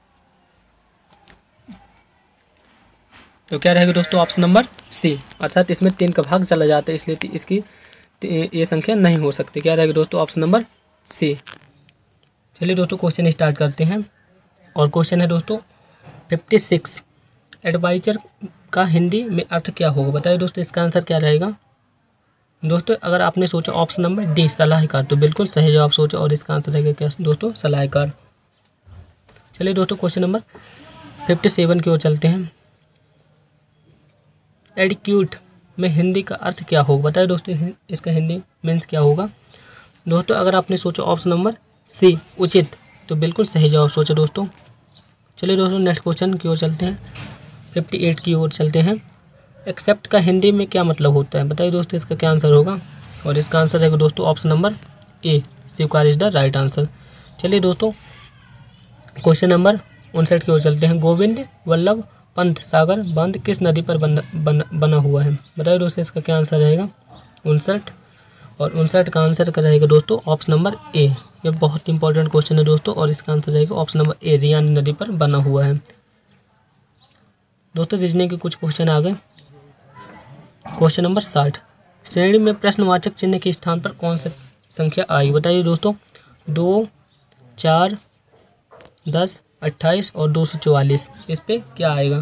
तो क्या रहेगा दोस्तों? ऑप्शन नंबर सी, अर्थात इसमें तीन का भाग चला जाता है, इसलिए इसकी ये संख्या नहीं हो सकती। क्या रहेगा दोस्तों? Option number C. चलिए दोस्तों क्वेश्चन स्टार्ट करते हैं, और क्वेश्चन है दोस्तों छप्पन। एडवाइजर का हिंदी में अर्थ क्या होगा? बताइए दोस्तों इसका आंसर क्या रहेगा? दोस्तों अगर आपने सोचा ऑप्शन नंबर डी सलाहकार, तो बिल्कुल सही जवाब सोचा, और इसका आंसर रहेगा क्या दोस्तों? सलाहकार। चलिए दोस्तों क्वेश्चन नंबर सत्तावन की ओर चलते हैं। एडिक्यूट में हिंदी का अर्थ क्या होगा? बताइए दोस्तों इसका हिंदी मीन्स क्या होगा? दोस्तों अगर आपने सोचा ऑप्शन नंबर सी उचित, तो बिल्कुल सही जवाब सोचा दोस्तों। चलिए दोस्तों नेक्स्ट क्वेश्चन की ओर चलते हैं, अट्ठावन की ओर चलते हैं। एक्सेप्ट का हिंदी में क्या मतलब होता है? बताइए दोस्तों इसका क्या आंसर होगा? और इसका आंसर रहेगा दोस्तों ऑप्शन नंबर ए, स्वीकार इज द राइट आंसर। चलिए दोस्तों क्वेश्चन नंबर उनसठ की ओर चलते हैं। गोविंद वल्लभ पंत सागर बांध किस नदी पर बन, बन, बना हुआ है? बताइए दोस्तों इसका क्या आंसर रहेगा? उनसठ। और उनसठ का आंसर का रहेगा दोस्तों ऑप्शन नंबर ए। ये बहुत इंपॉर्टेंट क्वेश्चन है दोस्तों, और इसका आंसर रहेगा ऑप्शन नंबर ए, रियान नदी पर बना हुआ है। दोस्तों रीजनिंग के कुछ क्वेश्चन आ गए। क्वेश्चन नंबर साठ, श्रेणी में प्रश्नवाचक चिन्ह के स्थान पर कौन सी संख्या आई? बताइए दोस्तों। दो, चार, दस, अट्ठाईस और दो सौ चौवालीस, इस पे क्या आएगा?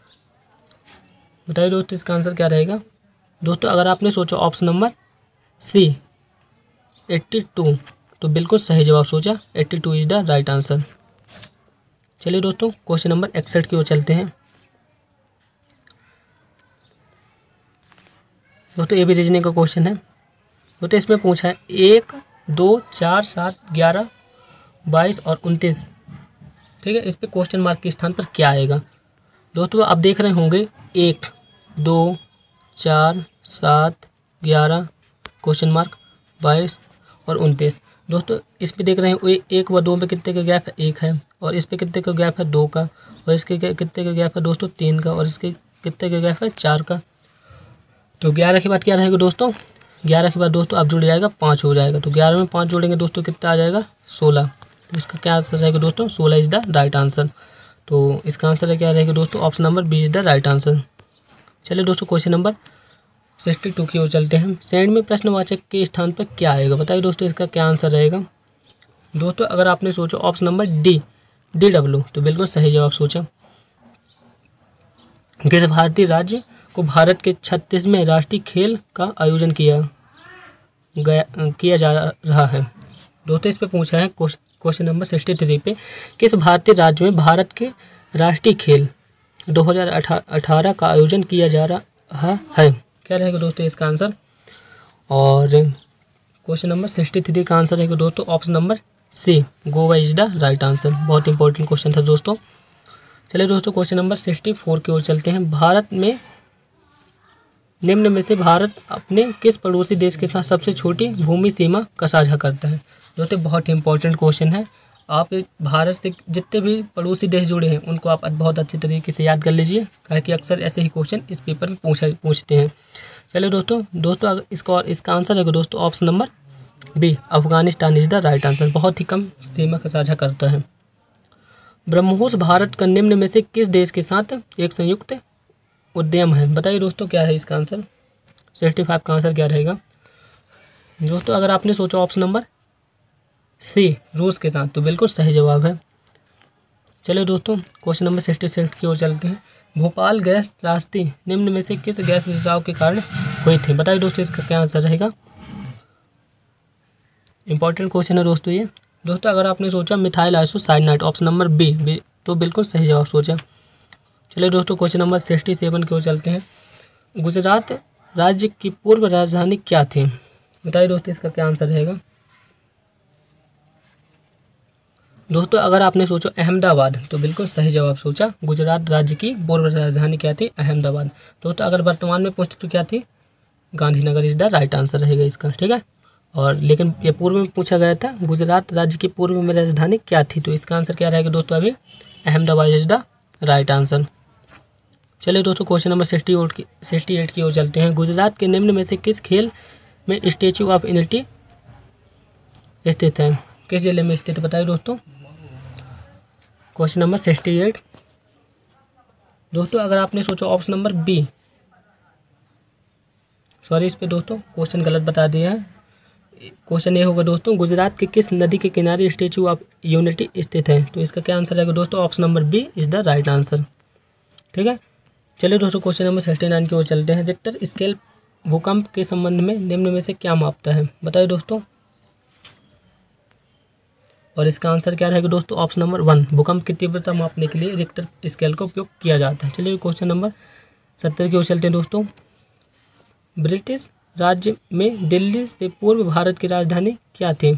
बताइए दोस्तों इसका आंसर क्या रहेगा? दोस्तों अगर आपने सोचा ऑप्शन नंबर सी बयासी, तो बिल्कुल सही जवाब सोचा, बयासी इज द राइट आंसर। चलिए दोस्तों क्वेश्चन नंबर इकसठ की ओर चलते हैं। दोस्तों ये भी रीजनिंग का क्वेश्चन है। दोस्तों इसमें पूछा है एक, दो, चार, सात, ग्यारह, बाईस और उनतीस। ठीक है, इस पे क्वेश्चन मार्क के स्थान पर क्या आएगा? दोस्तों आप देख रहे होंगे एक, दो, चार, सात, ग्यारह, क्वेश्चन मार्क, बाईस और उनतीस। दोस्तों इस पे देख रहे हैं एक व दो में कितने का गैप है? एक है। और इस पे कितने का गैप है? दो का। और इसके कितने का गैप है दोस्तों? तीन का। और इसके कितने का गैप है? चार का। तो ग्यारह के बाद क्या रहेगा दोस्तों? ग्यारह के बाद दोस्तों अब जुड़ जाएगा पाँच हो जाएगा, तो ग्यारह में पाँच जोड़ेंगे दोस्तों कितना आ जाएगा? सोलह। तो इसका क्या आंसर रहेगा दोस्तों? सोलह इज द राइट आंसर। तो इसका आंसर क्या रहेगा दोस्तों? Option number B is the right answer. चलिए दोस्तों क्वेश्चन नंबर बासठ की ओर चलते हैं। श्रेणी में प्रश्नवाचक के स्थान पर क्या आएगा? बताइए दोस्तों इसका क्या आंसर रहेगा? दोस्तों अगर आपने सोचा option number D, D W, तो बिल्कुल सही जवाब सोचा। किस भारतीय राज्य को भारत के छत्तीसवें राष्ट्रीय खेल का आयोजन किया गया किया जा रहा है? दोस्तों इस पे पूछा है क्वेश्चन नंबर तिरसठ पे, किस भारतीय राज्य में भारत के राष्ट्रीय खेल दो हज़ार अठारह का आयोजन किया जा रहा है? क्या रहेगा दोस्तों इसका आंसर? और क्वेश्चन नंबर तिरसठ का आंसर रहेगा दोस्तों option number C, Goa is the right answer. बहुत इंपॉर्टेंट क्वेश्चन था दोस्तों। चलिए दोस्तों क्वेश्चन नंबर चौंसठ की ओर चलते हैं। भारत में निम्न में से भारत अपने किस पड़ोसी देश के साथ सबसे छोटी भूमि सीमा का साझा करता है? दोस्तों बहुत इंपॉर्टेंट क्वेश्चन है, आप भारत से जितने भी पड़ोसी देश जुड़े हैं उनको आप बहुत अच्छी तरीके से याद कर लीजिए, काहे कि अक्सर ऐसे ही क्वेश्चन इस पेपर में पूछा पूछते हैं। चलिए दोस्तों दोस्तों अगर इसका इसका आंसर है दोस्तों option number B, Afghanistan is the right answer. बहुत ही कम सीमा का साझा करता है। ब्रह्मोस भारत का निम्न में से किस देश के साथ एक संयुक्त उद्यम है? बताइए दोस्तों क्या है इसका आंसर। सिक्सटी फाइव का आंसर क्या रहेगा दोस्तों? अगर आपने सोचा ऑप्शन नंबर सी, रूस के साथ, तो बिल्कुल सही जवाब है। चलिए दोस्तों क्वेश्चन नंबर सिक्सटी सिक्स की ओर चलते हैं। भोपाल गैस त्रासदी निम्न में से किस गैस रिसाव के कारण हुई थी? बताइए दोस्तों इसका क्या आंसर रहेगा। इंपॉर्टेंट क्वेश्चन है दोस्तों ये। दोस्तों अगर आपने सोचा methyl isocyanide, option number B, B तो बिल्कुल सही जवाब सोचा। चलिए दोस्तों क्वेश्चन नंबर सिक्सटी सेवन की ओर चलते हैं। गुजरात राज्य की पूर्व राजधानी क्या थी? बताइए दोस्तों इसका क्या आंसर रहेगा। दोस्तों अगर आपने सोचा अहमदाबाद, तो बिल्कुल सही जवाब सोचा। गुजरात राज्य की पूर्व राजधानी क्या थी? अहमदाबाद। दोस्तों अगर वर्तमान में पूछते तो क्या थी? Gandhinagar is the right answer रहेगा इसका, ठीक है। और लेकिन ये पूर्व में पूछा गया था गुजरात राज्य की पूर्व में राजधानी क्या थी, तो इसका आंसर क्या रहेगा दोस्तों? अभी Ahmedabad is the right answer. चलिए दोस्तों क्वेश्चन नंबर सिक्सटी एट की सिक्सटी एट की ओर चलते हैं। गुजरात के निम्न में से किस खेल में स्टैचू ऑफ यूनिटी स्थित है? किस जिले में स्थित है? बताइए दोस्तों। क्वेश्चन नंबर सिक्सटी एट दोस्तों अगर आपने सोचा ऑप्शन नंबर बी, सॉरी इस पे दोस्तों क्वेश्चन गलत बता दिया है। क्वेश्चन ये होगा दोस्तों, गुजरात के किस नदी के किनारे स्टैचू ऑफ यूनिटी स्थित है? तो इसका क्या आंसर रहेगा दोस्तों? Option number B is the right answer, ठीक है। चलिए दोस्तों क्वेश्चन नंबर सिक्सटी नाइन की ओर चलते हैं। रिक्टर स्केल भूकंप के संबंध में निम्न में से क्या मापता है? बताइए दोस्तों। और इसका आंसर क्या रहेगा दोस्तों? ऑप्शन नंबर वन, भूकंप की तीव्रता मापने के लिए रिक्टर स्केल का उपयोग किया जाता है। चलिए क्वेश्चन नंबर सत्तर की ओर चलते हैं दोस्तों। ब्रिटिश राज्य में दिल्ली से पूर्व भारत की राजधानी क्या थी?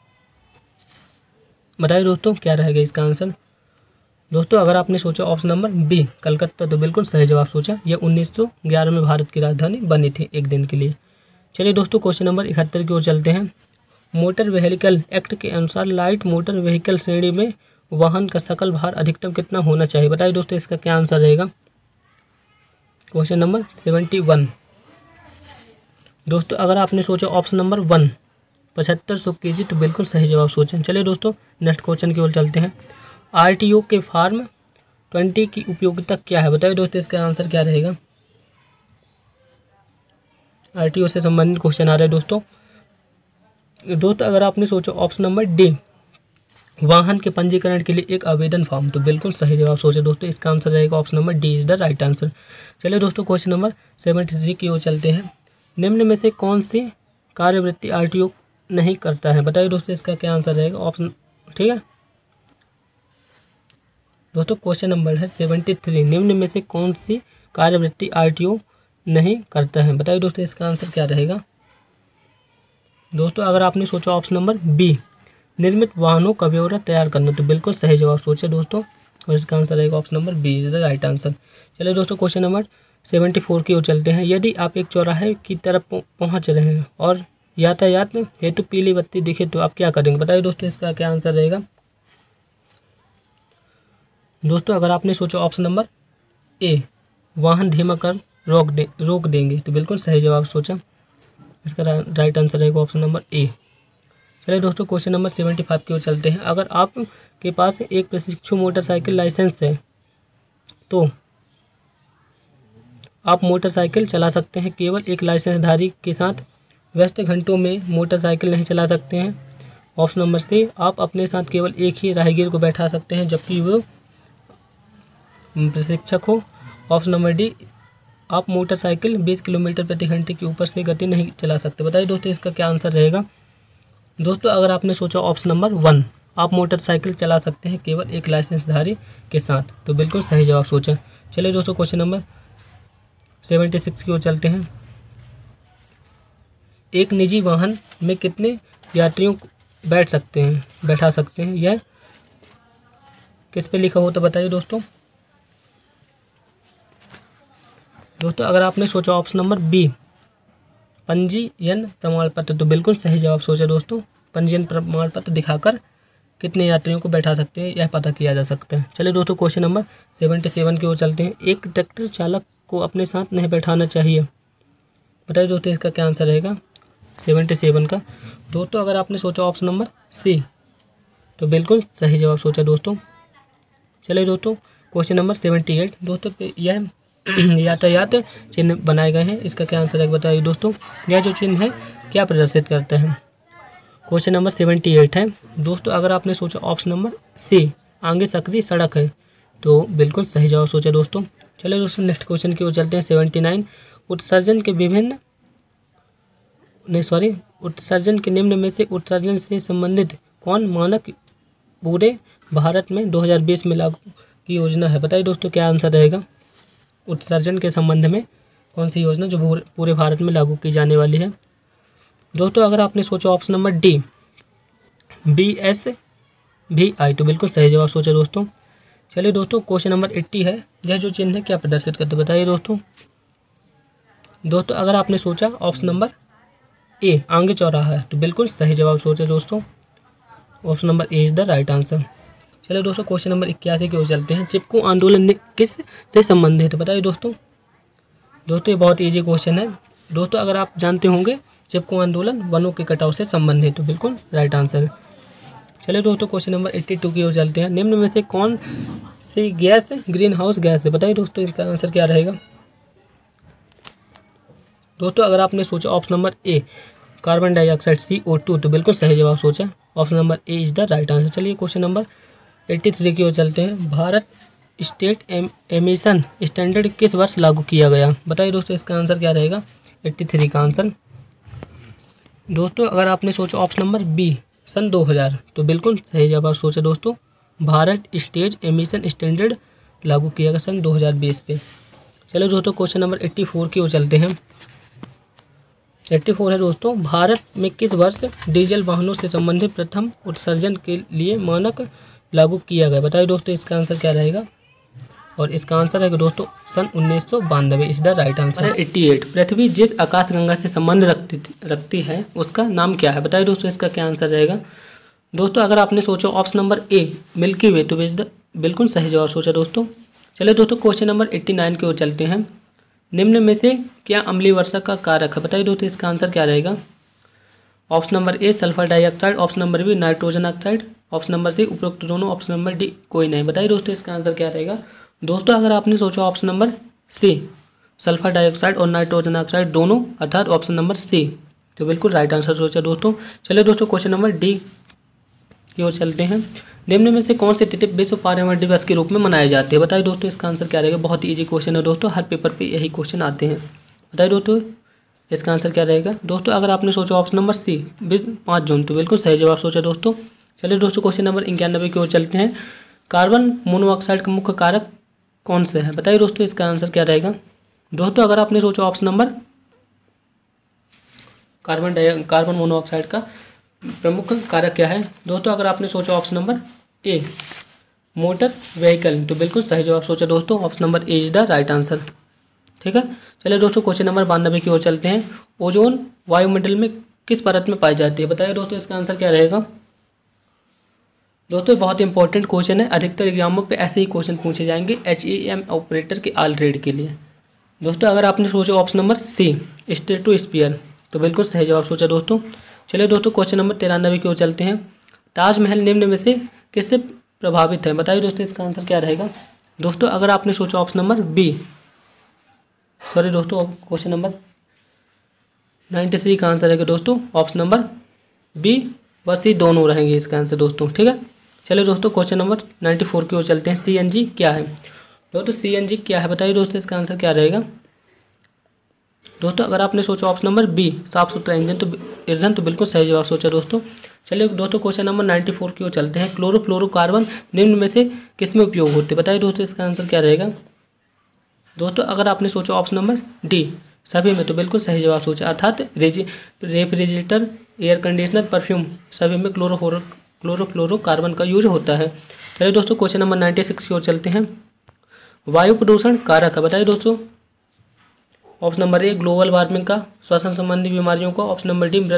बताइए दोस्तों क्या रहेगा इसका आंसर। दोस्तों अगर आपने सोचा ऑप्शन नंबर बी, कलकत्ता, तो बिल्कुल सही जवाब सोचा। यह उन्नीस सौ ग्यारह में भारत की राजधानी बनी थी एक दिन के लिए। चलिए दोस्तों क्वेश्चन नंबर इकहत्तर की ओर चलते हैं। मोटर व्हीकल एक्ट के अनुसार लाइट मोटर व्हीकल श्रेणी में वाहन का सकल भार अधिकतम कितना होना चाहिए? बताइए दोस्तों इसका क्या आंसर रहेगा। क्वेश्चन नंबर सेवेंटी वन दोस्तों अगर आपने सोचा ऑप्शन नंबर वन, पचहत्तर सौ के जी, तो बिल्कुल सही जवाब सोचें। चलिए दोस्तों नेक्स्ट क्वेश्चन की ओर चलते हैं। आरटीओ के फार्म ट्वेंटी की उपयोगिता क्या है? बताइए दोस्तों इसका आंसर क्या रहेगा। आरटीओ से संबंधित क्वेश्चन आ रहे हैं दोस्तों। दोस्तों अगर आपने सोचा ऑप्शन नंबर डी, वाहन के पंजीकरण के लिए एक आवेदन फॉर्म, तो बिल्कुल सही जवाब सोचे दोस्तों। इसका आंसर रहेगा option number D is the right answer. चलिए दोस्तों क्वेश्चन नंबर सेवेंटी थ्री की ओर चलते हैं। निम्न में से कौन सी कार्यवृत्ति आरटीओ नहीं करता है? बताइए दोस्तों इसका क्या आंसर रहेगा ऑप्शन, ठीक है दोस्तों। क्वेश्चन नंबर है सेवेंटी थ्री, निम्न में से कौन सी कार्यवृत्ति आरटीओ नहीं करता है? बताइए दोस्तों इसका आंसर क्या रहेगा। दोस्तों अगर आपने सोचा ऑप्शन नंबर बी, निर्मित वाहनों का ब्यौरा तैयार करना, तो बिल्कुल सही जवाब सोचे दोस्तों। और इसका आंसर रहेगा option number B is the right answer. चलिए दोस्तों क्वेश्चन नंबर सेवेंटी फोर की ओर चलते हैं। यदि आप एक चौराहे की तरफ पहुंच रहे हैं और यातायात हेतु पीली बत्ती दिखे तो आप क्या करेंगे? बताइए दोस्तों इसका क्या आंसर रहेगा। दोस्तों अगर आपने सोचा ऑप्शन नंबर ए, वाहन धीमा कर रोक दे रोक देंगे, तो बिल्कुल सही जवाब सोचा। इसका राइट आंसर रहेगा ऑप्शन नंबर ए। चलिए दोस्तों क्वेश्चन नंबर सेवेंटी फाइव की ओर चलते हैं। अगर आपके पास एक प्रशिक्षु मोटरसाइकिल लाइसेंस है तो आप मोटरसाइकिल चला सकते हैं, केवल एक लाइसेंसधारी के साथ व्यस्त घंटों में मोटरसाइकिल नहीं चला सकते हैं। ऑप्शन नंबर सी, आप अपने साथ केवल एक ही राहगीर को बैठा सकते हैं जबकि वो प्रशिक्षक हो। ऑप्शन नंबर डी, आप मोटरसाइकिल बीस किलोमीटर प्रति घंटे की ऊपर से गति नहीं चला सकते। बताइए दोस्तों इसका क्या आंसर रहेगा। दोस्तों अगर आपने सोचा ऑप्शन नंबर वन, आप मोटरसाइकिल चला सकते हैं केवल एक लाइसेंसधारी के साथ, तो बिल्कुल सही जवाब सोचा। चलिए दोस्तों क्वेश्चन नंबर सेवेंटी सिक्स की ओर चलते हैं। एक निजी वाहन में कितने यात्रियों को बैठ सकते हैं बैठा सकते हैं यह किस पे लिखा हो तो बताइए दोस्तों। दोस्तों अगर आपने सोचा ऑप्शन नंबर बी, पंजीयन प्रमाण पत्र, तो बिल्कुल सही जवाब सोचा दोस्तों। पंजीयन प्रमाण पत्र दिखाकर कितने यात्रियों को बैठा सकते हैं यह पता किया जा सकता है। चलिए दोस्तों क्वेश्चन नंबर सेवेंटी सेवन की ओर चलते हैं। एक ट्रैक्टर चालक को अपने साथ नहीं बैठाना चाहिए, बताइए दोस्तों इसका क्या आंसर रहेगा सेवेंटी सेवन का। दोस्तों अगर आपने सोचा ऑप्शन नंबर सी तो बिल्कुल सही जवाब सोचा दोस्तों। चलिए दोस्तों क्वेश्चन नंबर सेवेंटी एट। दोस्तों यह यातायात चिन्ह बनाए गए हैं, इसका क्या आंसर है बताइए दोस्तों। यह जो चिन्ह है क्या प्रदर्शित करता है। क्वेश्चन नंबर सेवेंटी एट है दोस्तों। अगर आपने सोचा ऑप्शन नंबर सी आगे सक्रिय सड़क है तो बिल्कुल सही जवाब सोचा दोस्तों। चलिए दोस्तों नेक्स्ट क्वेश्चन की ओर चलते हैं। सेवेंटी नाइन उत्सर्जन के विभिन्न नहीं सॉरी उत्सर्जन के निम्न में से उत्सर्जन से संबंधित कौन मानक पूरे भारत में दो हज़ार बीस में लागू की योजना है, बताइए दोस्तों क्या आंसर रहेगा। उत्सर्जन के संबंध में कौन सी योजना जो पूरे भारत में लागू की जाने वाली है। दोस्तों अगर आपने सोचा option number D B S भी आई तो बिल्कुल सही जवाब सोचा दोस्तों। चलिए दोस्तों क्वेश्चन नंबर एट्टी है। यह जो चिन्ह है क्या प्रदर्शित करते बताइए दोस्तों। दोस्तों अगर आपने सोचा ऑप्शन नंबर ए आगे चौराहा है तो बिल्कुल सही जवाब सोचा दोस्तों। Option number A is the right answer. चलिए दोस्तों क्वेश्चन नंबर इक्यासी की ओर चलते हैं। चिपको आंदोलन किस से संबंधित है बताइए दोस्तों। दोस्तों ये बहुत ईजी क्वेश्चन है दोस्तों। अगर आप जानते होंगे चिपको आंदोलन वनों के कटाव से संबंधित तो बिल्कुल राइट आंसर है। चलिए दोस्तों क्वेश्चन नंबर एट्टी टू की ओर चलते हैं। निम्न में से कौन सी गैस ग्रीन हाउस गैस है, बताइए दोस्तों इसका आंसर क्या रहेगा। दोस्तों अगर आपने सोचा option number A carbon dioxide C O two तो बिल्कुल सही जवाब सोचा। Option number A is the right answer. चलिए क्वेश्चन नंबर एट्टी थ्री की ओर चलते हैं। भारत स्टेट एम एमिशन स्टैंडर्ड किस वर्ष लागू किया गया, बताइए दोस्तों इसका आंसर क्या रहेगा एट्टी थ्री का आंसर। दोस्तों अगर आपने सोचा ऑप्शन नंबर बी सन दो हज़ार तो बिल्कुल सही जवाब सोचा दोस्तों। भारत स्टेज एमिशन स्टैंडर्ड लागू किया गया सन दो हज़ार बीस पे। चलो दोस्तों क्वेश्चन नंबर एट्टी फोर की ओर चलते हैं। एट्टी फोर है दोस्तों। भारत में किस वर्ष डीजल वाहनों से संबंधित प्रथम उत्सर्जन के लिए मानक लागू किया गया, बताइए दोस्तों इसका आंसर क्या रहेगा। और इसका आंसर है कि दोस्तों सन उन्नीस सौ बानवे इज द राइट आंसर है। एट्टी एट पृथ्वी जिस आकाशगंगा से संबंध रखती रखती है उसका नाम क्या है, बताइए दोस्तों इसका क्या आंसर रहेगा। दोस्तों अगर आपने सोचा option number A Milky Way तो इज द बिल्कुल सही जवाब सोचा दोस्तों। चलिए दोस्तों क्वेश्चन नंबर एट्टी नाइन की ओर चलते हैं। निम्न में से क्या अम्लीय वर्षा का कारक है, बताइए दोस्तों इसका आंसर क्या रहेगा। Option number A sulphur dioxide, option number B nitrogen oxide, option number C उपरोक्त दोनों, ऑप्शन नंबर डी कोई नहीं, बताइए दोस्तों इसका आंसर क्या रहेगा। दोस्तों अगर आपने सोचा option number C sulphur dioxide और नाइट्रोजन ऑक्साइड दोनों अर्थात ऑप्शन नंबर सी तो बिल्कुल राइट आंसर सोचा दोस्तों। चलिए दोस्तों क्वेश्चन नंबर डी की ओर चलते हैं। निम्न में से कौन से तिथि विश्व पर्यावरण दिवस के रूप में मनाए जाते हैं, बताइए दोस्तों इसका आंसर क्या रहेगा। बहुत ही ईजी क्वेश्चन है दोस्तों, हर पेपर पे यही क्वेश्चन आते हैं, बताइए दोस्तों इसका आंसर क्या रहेगा। दोस्तों अगर आपने सोचा ऑप्शन नंबर सी पाँच जून तो बिल्कुल सही जवाब सोचा दोस्तों। चलिए दोस्तों क्वेश्चन नंबर इक्यानवे की ओर चलते हैं। कार्बन मोनोऑक्साइड का मुख्य कारक कौन सा है, बताइए दोस्तों इसका आंसर क्या रहेगा। दोस्तों अगर आपने सोचा option number carbon di carbon monoxide का प्रमुख कारक क्या है, दोस्तों अगर आपने सोचा option number A motor vehicle तो बिल्कुल सही जवाब सोचा दोस्तों। Option number A is the right answer, ठीक है। चलिए दोस्तों क्वेश्चन नंबर बानवे की ओर चलते हैं। ओजोन वायुमंडल में किस परत में पाई जाती है, बताइए दोस्तों इसका आंसर क्या रहेगा। दोस्तों बहुत इंपॉर्टेंट क्वेश्चन है, अधिकतर एग्जामों पे ऐसे ही क्वेश्चन पूछे जाएंगे एच ई एम ऑपरेटर के ऑलरेडी के लिए। दोस्तों अगर आपने सोचा ऑप्शन नंबर सी स्ट्रेटोस्फीयर तो बिल्कुल सही जवाब सोचा दोस्तों। चलिए दोस्तों क्वेश्चन नंबर तिरानवे की ओर चलते हैं। ताजमहल निम्न में से किससे प्रभावित है, बताइए दोस्तों इसका आंसर क्या रहेगा। दोस्तों अगर आपने सोचा ऑप्शन नंबर बी सॉरी दोस्तों क्वेश्चन नंबर नाइन्टी थ्री का आंसर रहेगा दोस्तों ऑप्शन नंबर बी व सी दोनों रहेंगे इसका आंसर दोस्तों, ठीक है। चलिए दोस्तों क्वेश्चन नंबर नाइन्टी फोर की ओर चलते हैं। सी एन जी क्या है, दोस्तों सी एन जी क्या है, बताइए दोस्तों इसका आंसर क्या रहेगा। दोस्तों अगर आपने सोचा ऑप्शन नंबर बी साफ सुथरा इंजन तो ईंधन तो बिल्कुल सही जवाब सोचा दोस्तों। चलिए दोस्तों क्वेश्चन नंबर नाइन्टी फोर की ओर चलते हैं। क्लोरोफ्लोरोकार्बन निम्न में से किस में उपयोग होते हैं, बताइए दोस्तों इसका आंसर क्या रहेगा। दोस्तों अगर आपने सोचा ऑप्शन नंबर डी सभी में तो बिल्कुल सही जवाब सोचा, अर्थात रेफ्रिजरेटर एयर कंडीशनर परफ्यूम सभी में क्लोरोफ्लोरो क्लोरोफ्लोरोकार्बन का यूज होता है। चलिए दोस्तों क्वेश्चन नंबर नाइन्टी सिक्स की ओर चलते हैं। वायु प्रदूषण कारक है, बताइए दोस्तों। Option number A global warming का, श्वसन संबंधी बीमारियों का, ऑप्शन नंबर डी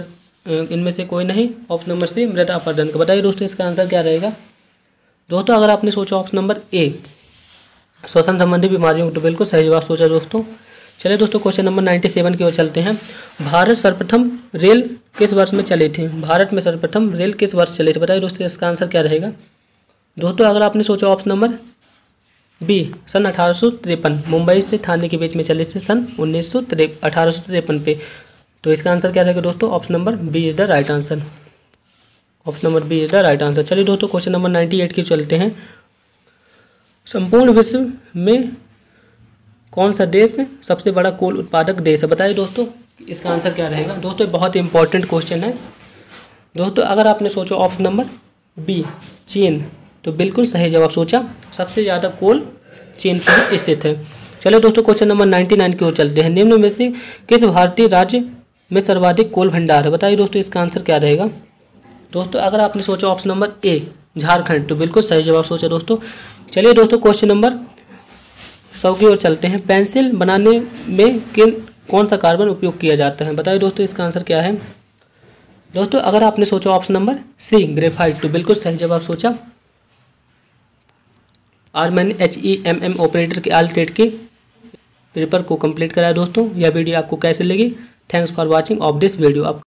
इनमें से कोई नहीं। ऑप्शन नंबर सी मृदा अपरदन का। बताइए दोस्तों इसका आंसर क्या रहेगा। दोस्तों अगर आपने सोचा ऑप्शन नंबर ए श्वसन संबंधी बीमारियों तो बिल्कुल सही जवाब सोचा दोस्तों। चलिए दोस्तों क्वेश्चन नंबर नाइन्टी सेवन की ओर चलते हैं। भारत सर्वप्रथम रेल किस वर्ष में चली थी। भारत में सर्वप्रथम रेल किस वर्ष चली थी। बताइए दोस्तों इसका आंसर क्या रहेगा। दोस्तों अगर आपने सोचा ऑप्शन नंबर बी सन अठारह सौ तिरपन, मुंबई से ठाणे के बीच में चली थी सन उन्नीस सौ तिरपन अठारह सौ तिरपन पे, तो इसका आंसर क्या रहेगा दोस्तों। Option number B is the right answer. Option number B is the right answer. चलिए दोस्तों क्वेश्चन नंबर नाइन्टी एट की चलते हैं। संपूर्ण विश्व में कौन सा देश सबसे बड़ा कोल उत्पादक देश है। बताइए दोस्तों इसका आंसर क्या रहेगा। दोस्तों बहुत ही इंपॉर्टेंट क्वेश्चन है। दोस्तों अगर आपने सोचा ऑप्शन नंबर बी चीन, तो बिल्कुल सही जवाब सोचा। सबसे ज़्यादा कोल चीन पर स्थित है। चलिए दोस्तों क्वेश्चन नंबर नाइन्टी नाइन की ओर चलते हैं। निम्न में से किस भारतीय राज्य में सर्वाधिक कोल भंडार है। बताइए दोस्तों इसका आंसर क्या रहेगा। दोस्तों अगर आपने सोचा ऑप्शन नंबर ए झारखंड, तो बिल्कुल सही जवाब सोचा दोस्तों। चलिए दोस्तों क्वेश्चन नंबर सौ की ओर चलते हैं। पेंसिल बनाने में किन कौन सा कार्बन उपयोग किया जाता है। बताइए दोस्तों इसका आंसर क्या है। दोस्तों अगर आपने सोचा ऑप्शन नंबर सी ग्रेफाइट, तो बिल्कुल सही जवाब सोचा। आज मैंने H E M M operator के आल टेट के पेपर को कंप्लीट कराया दोस्तों। यह वीडियो आपको कैसे लगी। Thanks for watching of this video. आप